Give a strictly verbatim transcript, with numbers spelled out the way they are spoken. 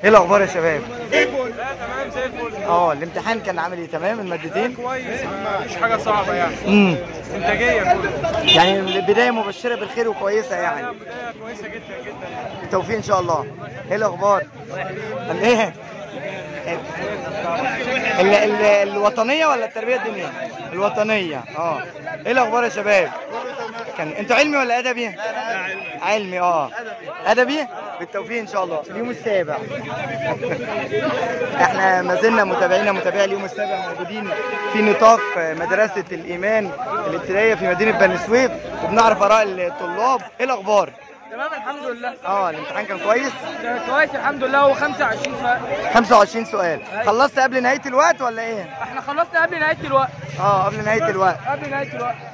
ايه الاخبار يا شباب؟ زي الفل. لا تمام زي الفل. اه الامتحان كان عامل ايه؟ تمام المادتين؟ كويس، مش حاجه صعبه يعني. امم انتاجيه كله. يعني البدايه مبشره بالخير وكويسه يعني. لا بدايه كويسه جدا جدا يعني. بالتوفيق ان شاء الله. ايه الاخبار؟ قال ايه؟ ال ال الوطنيه ولا التربيه الدينيه؟ الوطنيه. اه ايه الاخبار يا شباب؟ كان انتوا علمي ولا ادبي؟ لا علمي. علمي اه ادبي. بالتوفيق ان شاء الله. اليوم السابع احنا ما زلنا متابعينا متابعي اليوم السابع موجودين في نطاق مدرسه الايمان الابتدائيه في مدينه بني سويف، وبنعرف اراء الطلاب. ايه الاخبار؟ تمام الحمد لله. اه الامتحان كان كويس؟ كان كويس الحمد لله. هو خمسة وعشرين سؤال. خمسة وعشرين سؤال. خلصت قبل نهايه الوقت ولا ايه؟ احنا خلصنا قبل نهايه الوقت. اه قبل نهايه الوقت. قبل نهايه الوقت.